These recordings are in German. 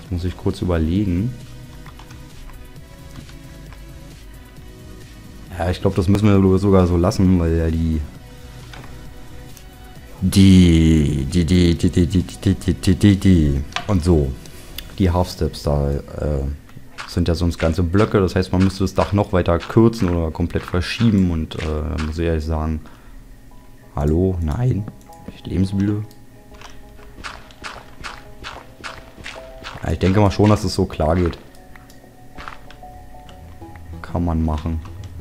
Muss ich kurz überlegen. Ja, ich glaube, das müssen wir sogar so lassen, weil ja die und so. Die Half-Steps da sind ja sonst ganze Blöcke. Das heißt, man müsste das Dach noch weiter kürzen oder komplett verschieben. Und da muss ich ehrlich sagen, hallo, nein, ich lebensmüde. Ja, ich denke mal schon, dass es so klar geht. Kann man machen.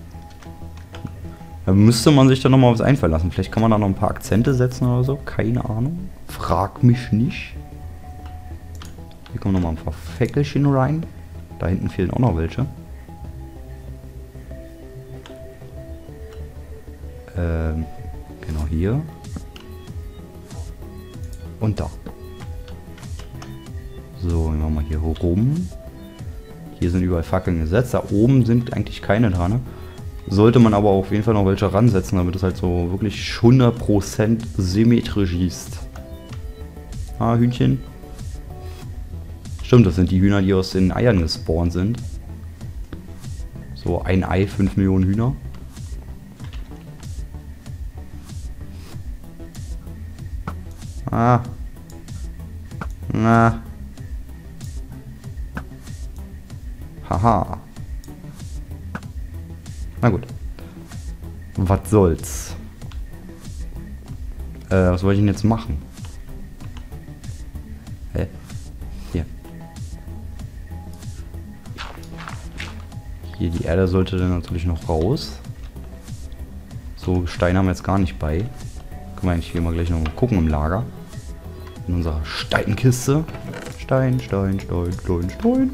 Da müsste man sich dann nochmal was einfallen lassen. Vielleicht kann man da noch ein paar Akzente setzen oder so. Keine Ahnung. Frag mich nicht. Hier kommen nochmal ein paar Fäckelchen rein. Da hinten fehlen auch noch welche. Genau hier. Und da. So, machen wir mal hier rum. Hier sind überall Fackeln gesetzt. Da oben sind eigentlich keine dran. Ne? Sollte man aber auf jeden Fall noch welche ransetzen, damit es halt so wirklich 100% symmetrisch ist. Ah, Hühnchen. Stimmt, das sind die Hühner, die aus den Eiern gespawnt sind. So, ein Ei, 5 Millionen Hühner. Ah. Na. Haha. Na gut. Was soll's? Was soll ich denn jetzt machen? Hä? Hier. Hier, die Erde sollte dann natürlich noch raus. So, Steine haben wir jetzt gar nicht bei. Können wir eigentlich hier mal gleich noch mal gucken im Lager. In unserer Steinkiste. Stein, Stein, Stein, Stein, Stein.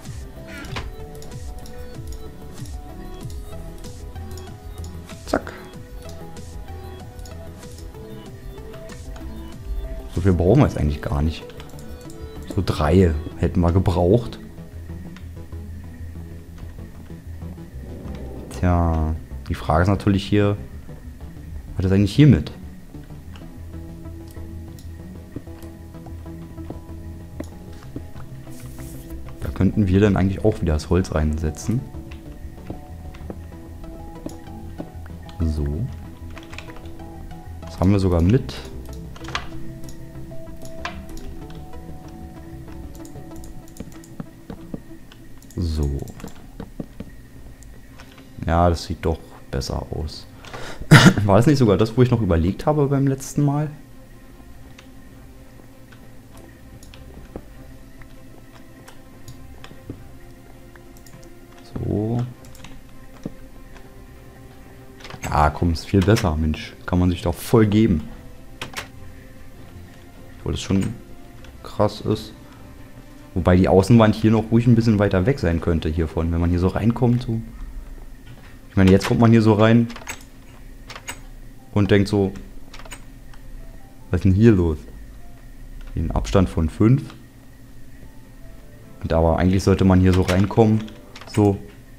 Zack. So viel brauchen wir jetzt eigentlich gar nicht. So 3 hätten wir gebraucht. Tja, die Frage ist natürlich hier, was ist eigentlich hier mit? Da könnten wir dann eigentlich auch wieder das Holz reinsetzen. So. Das haben wir sogar mit. So. Ja, das sieht doch besser aus. War das nicht sogar das, wo ich noch überlegt habe beim letzten Mal? So. Ja, komm, ist viel besser, Mensch. Kann man sich doch voll geben. Obwohl das schon krass ist. Wobei die Außenwand hier noch ruhig ein bisschen weiter weg sein könnte hiervon, wenn man hier so reinkommt. So. Ich meine, jetzt kommt man hier so rein und denkt so, was ist denn hier los? Den Abstand von 5. Und aber eigentlich sollte man hier so reinkommen. So.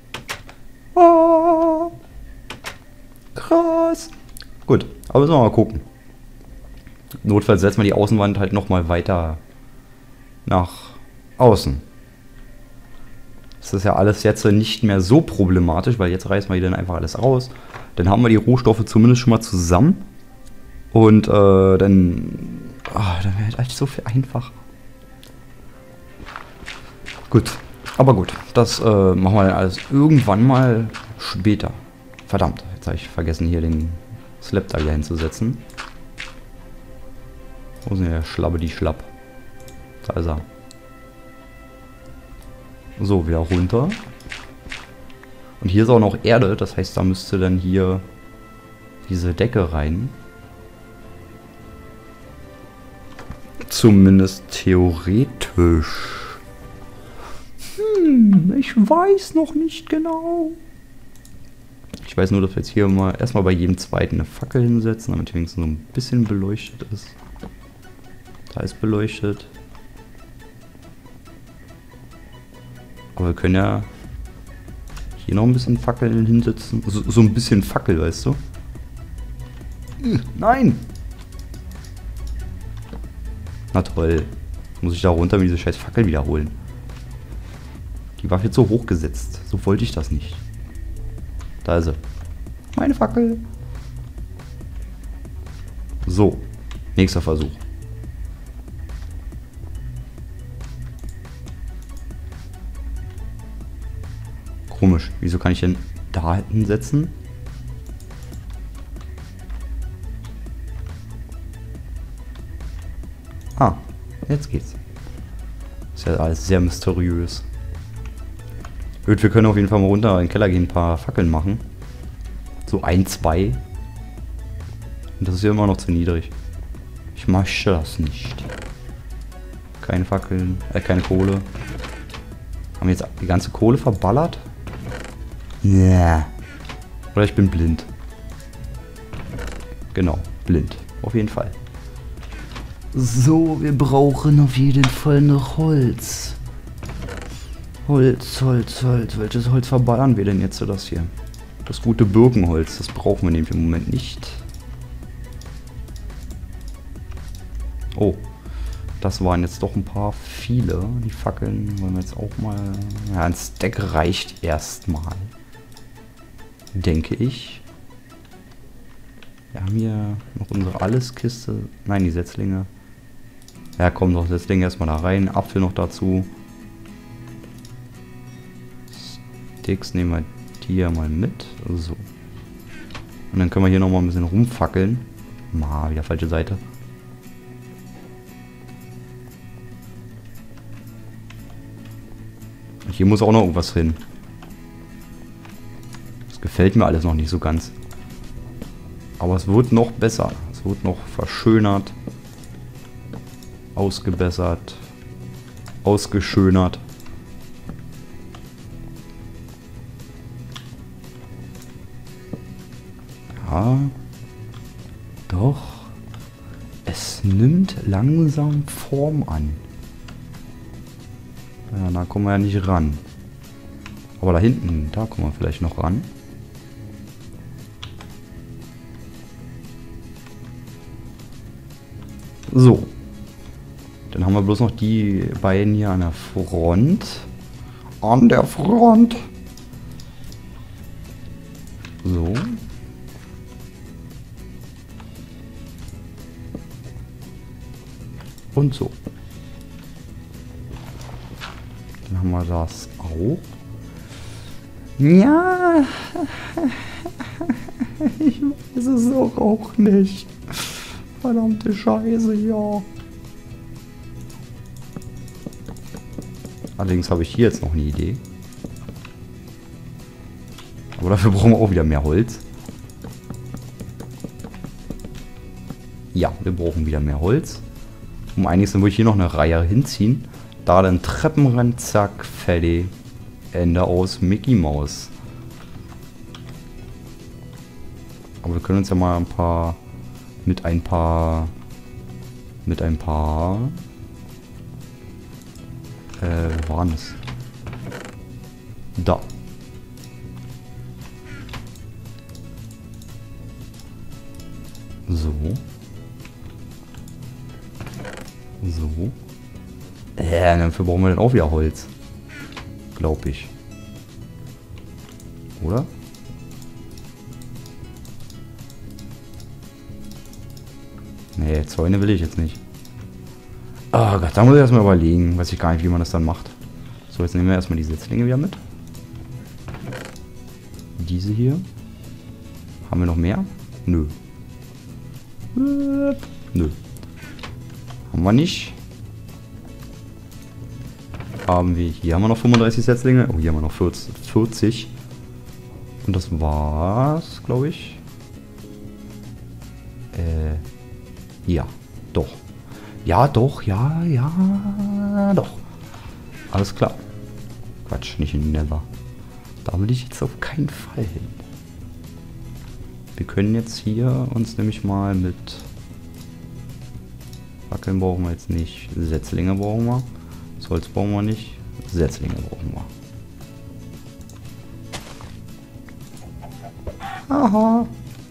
Ah, krass. Gut, aber müssen wir mal gucken. Notfalls setzen wir die Außenwand halt nochmal weiter nach außen. Das ist ja alles jetzt nicht mehr so problematisch, weil jetzt reißen wir dann einfach alles raus. Dann haben wir die Rohstoffe zumindest schon mal zusammen. Und dann wird halt so viel einfacher. Gut, aber gut, das machen wir dann alles irgendwann mal später. Verdammt, jetzt habe ich vergessen, hier den Slab da wieder hinzusetzen. Wo ist denn der Schlabbe, die Schlapp? Da ist er. So, wieder runter. Und hier ist auch noch Erde, das heißt, da müsste dann hier diese Decke rein. Zumindest theoretisch. Ich weiß noch nicht genau. Ich weiß nur, dass wir jetzt hier mal erstmal bei jedem zweiten eine Fackel hinsetzen, damit wenigstens so ein bisschen beleuchtet ist. Da ist beleuchtet. Aber wir können ja hier noch ein bisschen Fackeln hinsetzen. So ein bisschen Fackel, weißt du? Nein! Na toll. Muss ich da runter mit diese scheiß Fackel wiederholen. Die war viel zu hoch gesetzt. So wollte ich das nicht. Da ist sie. Meine Fackel. So. Nächster Versuch. Komisch. Wieso kann ich denn da hinsetzen? Ah, jetzt geht's. Ist ja alles sehr mysteriös. Gut, wir können auf jeden Fall mal runter in den Keller gehen, ein paar Fackeln machen. So 1, 2. Und das ist ja immer noch zu niedrig. Ich möchte das nicht. Keine Fackeln, keine Kohle. Haben wir jetzt die ganze Kohle verballert? Ja. Oder ich bin blind. Genau, blind. Auf jeden Fall. So, wir brauchen auf jeden Fall noch Holz. Holz. Welches Holz verballern wir denn jetzt so das hier? Das gute Birkenholz, das brauchen wir nämlich im Moment nicht. Oh, das waren jetzt doch ein paar viele. Die Fackeln wollen wir jetzt auch mal... Ja, ein Stack reicht erstmal. Denke ich. Wir haben hier noch unsere Alleskiste. Nein, die Setzlinge. Ja, komm doch, Setzlinge erstmal da rein. Apfel noch dazu. Sticks nehmen wir die ja mal mit. So. Und dann können wir hier nochmal ein bisschen rumfackeln. Wieder falsche Seite. Und hier muss auch noch irgendwas hin. Das gefällt mir alles noch nicht so ganz. Aber es wird noch besser. Es wird noch verschönert. Ausgebessert. Ausgeschönert. Ja. Doch. Es nimmt langsam Form an. Ja, da kommen wir ja nicht ran. Aber da hinten, da kommen wir vielleicht noch ran. So. Dann haben wir bloß noch die beiden hier an der Front. An der Front. So. Und so. Dann haben wir das auch. Ja. Ich weiß es auch nicht. Verdammte Scheiße, ja. Allerdings habe ich hier jetzt noch eine Idee. Aber dafür brauchen wir auch wieder mehr Holz. Ja, wir brauchen wieder mehr Holz. Um einiges dann würde ich hier noch eine Reihe hinziehen. Da dann Treppenrand, zack, fertig. Ende aus Mickey Maus. Aber wir können uns ja mal ein paar... Mit ein paar... Wo waren es? Da. So. So. Dafür brauchen wir dann auch wieder Holz. Glaube ich. Oder? Nee, Zäune will ich jetzt nicht. Oh Gott, da muss ich erstmal überlegen. Weiß ich gar nicht, wie man das dann macht. So, jetzt nehmen wir erstmal die Setzlinge wieder mit. Diese hier. Haben wir noch mehr? Nö. Nö. Haben wir nicht. Haben wir. Hier haben wir noch 35 Setzlinge. Oh, hier haben wir noch 40. Und das war's, glaube ich. Ja, doch. Ja, doch, ja, doch. Alles klar. Quatsch, nicht in Nether. Da will ich jetzt auf keinen Fall hin. Wir können jetzt hier uns nämlich mal mit... Fackeln brauchen wir jetzt nicht. Setzlinge brauchen wir. Das Holz brauchen wir nicht. Setzlinge brauchen wir. Aha.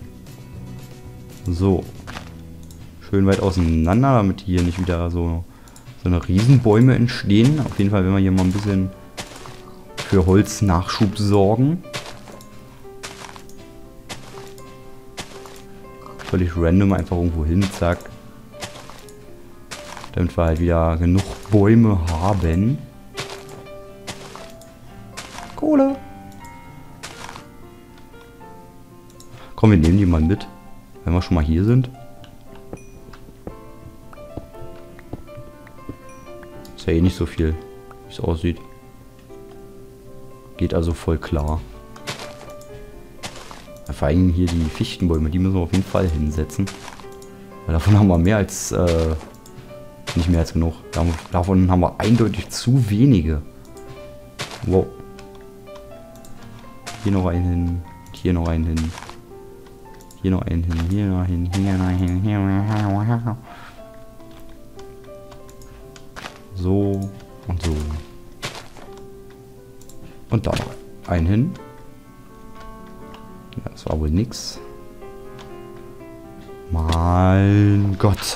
So. Schön weit auseinander, damit hier nicht wieder so eine Riesenbäume entstehen. Auf jeden Fall, wenn wir hier mal ein bisschen für Holznachschub sorgen. Völlig random einfach irgendwo hin, zack. Damit wir halt wieder genug Bäume haben. Kohle. Komm, wir nehmen die mal mit, wenn wir schon mal hier sind. Ist ja eh nicht so viel, wie es aussieht. Geht also voll klar. Vor allem hier die Fichtenbäume, die müssen wir auf jeden Fall hinsetzen. Weil davon haben wir mehr als, nicht mehr als genug. Davon haben wir eindeutig zu wenige. Wow. Hier noch einen hin, hier noch einen hin. Hier noch einen hin, hier noch hin, hier noch hin, hier noch hin. So und so. Und da noch einen hin. Ja, das war wohl nix. Mein Gott.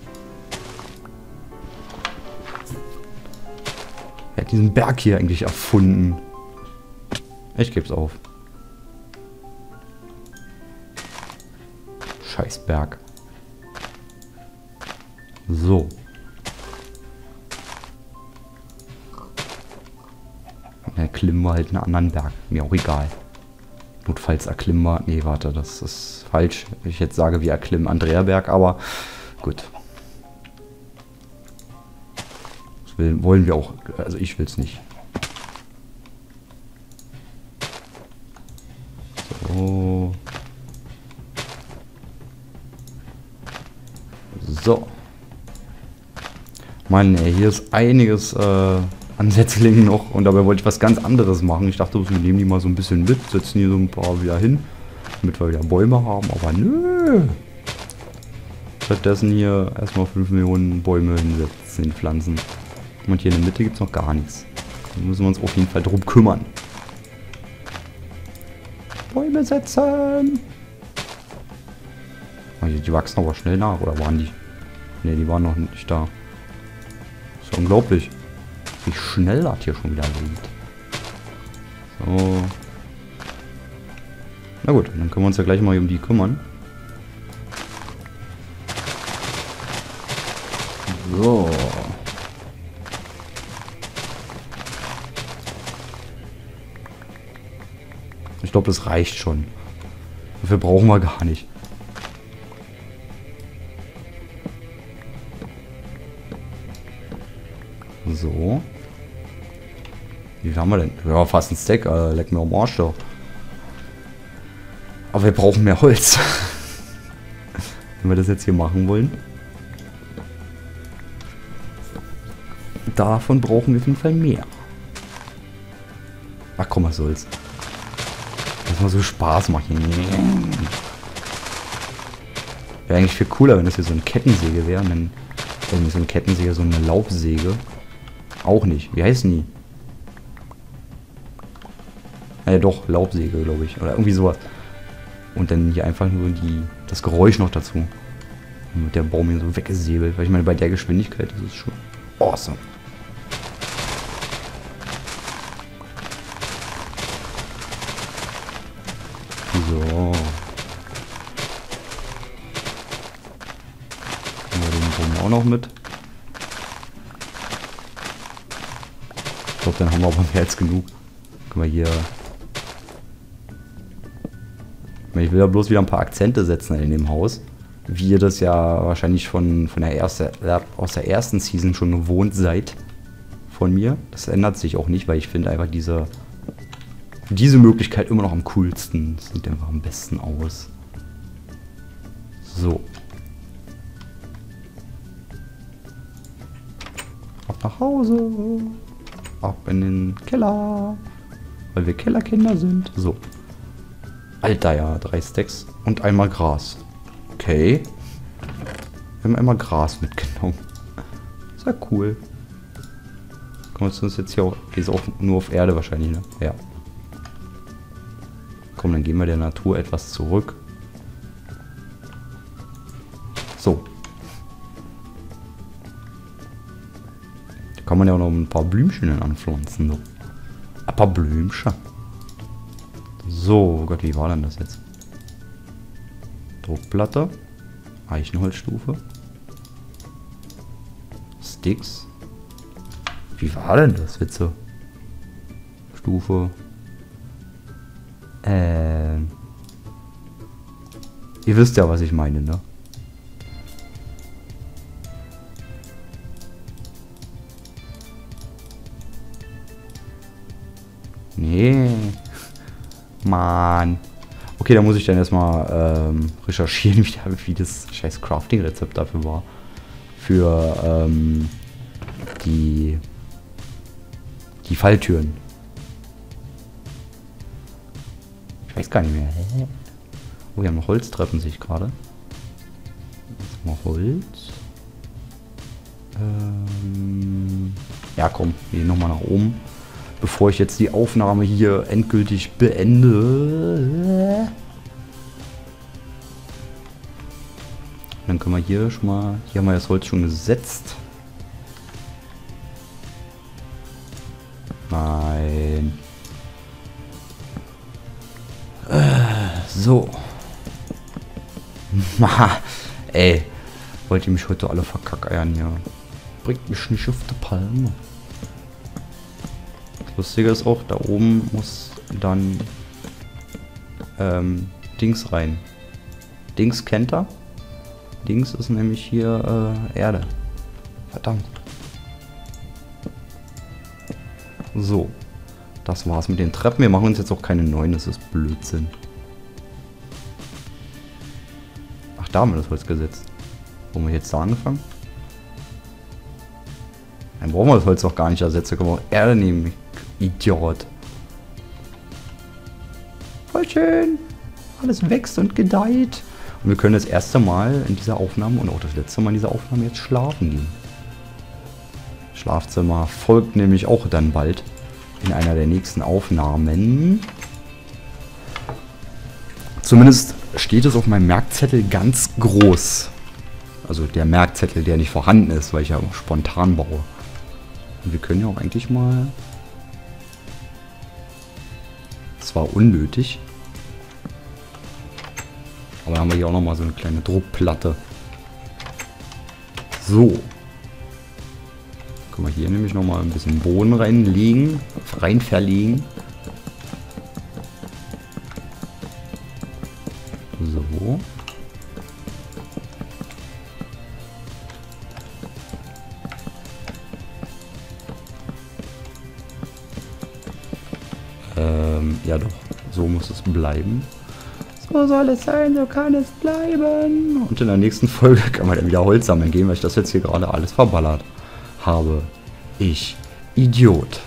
Wer hat diesen Berg hier eigentlich erfunden? Ich geb's auf. Scheiß Berg. So. Erklimmen wir halt einen anderen Berg. Mir auch egal. Notfalls erklimmen wir... Nee, warte, das ist falsch. Ich jetzt sage, wir erklimmen Andreaberg, aber gut. Das wollen wir auch... Also ich will es nicht. So. So. Mann, ey, hier ist einiges an Setzlingen noch und dabei wollte ich was ganz anderes machen. Ich dachte, wir nehmen die mal so ein bisschen mit, setzen hier so ein paar wieder hin, damit wir wieder Bäume haben, aber nö. Stattdessen hier erstmal 5 Millionen Bäume hinsetzen, in Pflanzen. Und hier in der Mitte gibt es noch gar nichts. Da müssen wir uns auf jeden Fall drum kümmern. Bäume setzen! Die wachsen aber schnell nach, oder waren die? Ne, die waren noch nicht da. Das ist unglaublich, wie schnell das hier schon wieder geht. So. Na gut, dann können wir uns ja gleich mal um die kümmern. So. Ich glaube, das reicht schon. Dafür brauchen wir gar nicht. So. Wie viel haben wir denn? Ja, fast ein Stack. Leck mir am Arsch doch. Aber wir brauchen mehr Holz. Wenn wir das jetzt hier machen wollen. Davon brauchen wir auf jeden Fall mehr. Ach komm, was soll's. Das mal so Spaß machen. Wäre eigentlich viel cooler, wenn das hier so eine Kettensäge wäre. Nicht so eine Kettensäge, so eine Laubsäge. Auch nicht. Wie heißen die? Naja, doch, Laubsäge, glaube ich. Oder irgendwie sowas. Und dann hier einfach nur das Geräusch noch dazu. Und mit der Baum hier so weggesäbelt. Weil ich meine, bei der Geschwindigkeit ist es schon awesome. So. Nehmen wir den Baum auch noch mit. Ich glaube, dann haben wir aber mehr als genug. Können wir hier... Ich will ja bloß wieder ein paar Akzente setzen in dem Haus. Wie ihr das ja wahrscheinlich aus der ersten Season schon gewohnt seid. Von mir. Das ändert sich auch nicht, weil ich finde einfach diese Möglichkeit immer noch am coolsten. Das sieht einfach am besten aus. So. Ab nach Hause. Ab in den Keller. Weil wir Kellerkinder sind. So. Alter, ja. 3 Stacks und einmal Gras. Okay. Wir haben einmal Gras mitgenommen. Ist ja cool. Kommen wir uns jetzt hier auch... Ist auch nur auf Erde wahrscheinlich, ne? Ja. Komm, dann gehen wir der Natur etwas zurück. So. Da kann man ja auch noch ein paar Blümchen anpflanzen. So. Ein paar Blümchen. So, oh Gott, wie war denn das jetzt? Druckplatte. Eichenholzstufe. Sticks. Wie war denn das jetzt so? Stufe. Ihr wisst ja, was ich meine, ne? Nee. Mann. Okay, da muss ich dann erstmal recherchieren, wie das scheiß Crafting-Rezept dafür war. Für die Falltüren. Ich weiß gar nicht mehr. Oh, wir haben noch Holztreppen, sehe ich gerade. Jetzt mal Holz. Ja, komm, wir gehen nochmal nach oben. Bevor ich jetzt die Aufnahme hier endgültig beende. Dann können wir hier schon mal... Hier haben wir das Holz schon gesetzt. Nein. So. Ey. Wollt ihr mich heute alle verkackeiern hier? Bringt mich nicht auf die Palme. Das Lustige ist auch, da oben muss dann Dings rein. Dings kennt er? Dings ist nämlich hier Erde. Verdammt. So. Das war's mit den Treppen. Wir machen uns jetzt auch keine neuen, das ist Blödsinn. Ach, da haben wir das Holz gesetzt. Wo haben wir jetzt da angefangen? Dann brauchen wir das Holz auch gar nicht ersetzen. Können wir auch Erde nehmen. Idiot. Voll schön. Alles wächst und gedeiht. Und wir können das erste Mal in dieser Aufnahme und auch das letzte Mal in dieser Aufnahme jetzt schlafen gehen. Schlafzimmer folgt nämlich auch dann bald in einer der nächsten Aufnahmen. Zumindest steht es auf meinem Merkzettel ganz groß. Also der Merkzettel, der nicht vorhanden ist, weil ich ja spontan baue. Und wir können ja auch eigentlich mal... Das war unnötig. Aber dann haben wir hier auch nochmal so eine kleine Druckplatte. So. Können wir hier nämlich nochmal ein bisschen Boden reinlegen. Rein verlegen. So. Ja doch, so muss es bleiben. So soll es sein, so kann es bleiben. Und in der nächsten Folge kann man dann wieder Holz sammeln gehen, weil ich das jetzt hier gerade alles verballert habe. Ich, Idiot.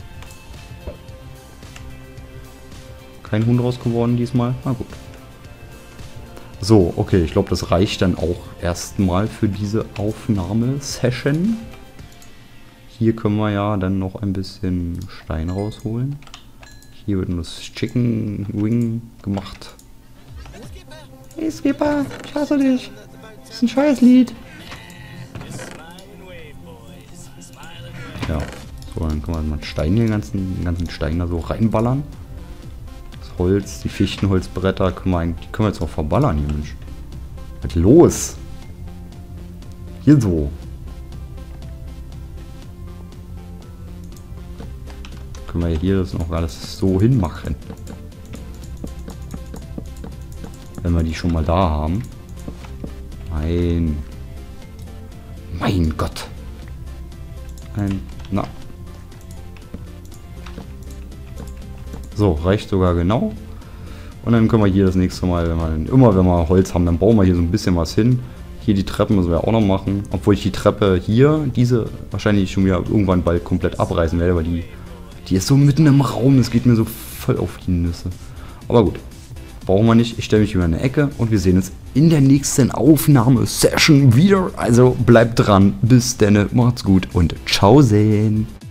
Kein Huhn raus geworden diesmal? Na gut. So, okay, ich glaube, das reicht dann auch erstmal für diese Aufnahmesession. Hier können wir ja dann noch ein bisschen Stein rausholen. Hier wird nur das Chicken Wing gemacht. Hey Skipper, ich hasse dich. Das ist ein Scheißlied. Ja, so, dann können wir mal Stein hier, den ganzen Stein da so reinballern. Das Holz, die Fichtenholzbretter, die können wir jetzt auch verballern hier, Mensch. Was los? Hier so. Können wir hier das noch alles so hinmachen. Wenn wir die schon mal da haben. Nein. Mein Gott. Na. So, reicht sogar genau. Und dann können wir hier das nächste Mal, wenn wir Holz haben, dann bauen wir hier so ein bisschen was hin. Hier die Treppen müssen wir auch noch machen. Obwohl ich die Treppe hier, diese wahrscheinlich schon wieder irgendwann bald komplett abreißen werde, weil die ist so mitten im Raum. Das geht mir so voll auf die Nüsse. Aber gut. Brauchen wir nicht. Ich stelle mich über eine Ecke und wir sehen uns in der nächsten Aufnahmesession wieder. Also bleibt dran. Bis dann. Macht's gut und ciao sehen.